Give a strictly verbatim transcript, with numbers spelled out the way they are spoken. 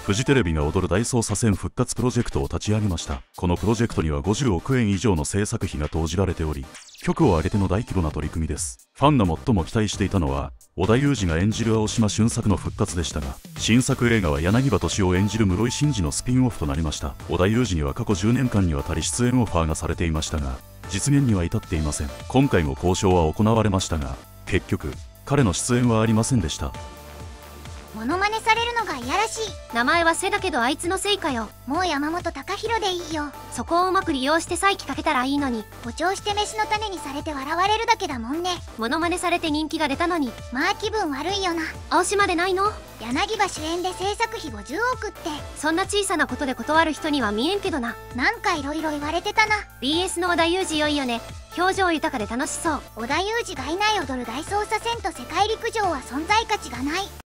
フジテレビが踊る大捜査線復活プロジェクトを立ち上げました。このプロジェクトにはごじゅうおくえん以上の制作費が投じられており、局を挙げての大規模な取り組みです。ファンが最も期待していたのは織田裕二が演じる青島俊作の復活でしたが、新作映画は柳葉敏夫演じる室井慎二のスピンオフとなりました。織田裕二には過去じゅうねんかんにわたり出演オファーがされていましたが、実現には至っていません。今回も交渉は行われましたが、結局彼の出演はありませんでした。 モノマネされるのがいやらしい。 名前は背だけどあいつのせいかよ。 もう山本貴弘でいいよ。 そこをうまく利用して再起かけたらいいのに。 誇張して飯の種にされて笑われるだけだもんね。 モノマネされて人気が出たのに。 まあ気分悪いよな。 青島でないの？ 柳葉主演で制作費ごじゅうおくって。 そんな小さなことで断る人には見えんけどな。 なんかいろいろ言われてたな。 ビーエス の織田裕二良いよね。表情豊かで楽しそう。 織田裕二がいない踊る大捜査線と世界陸上は存在価値がない。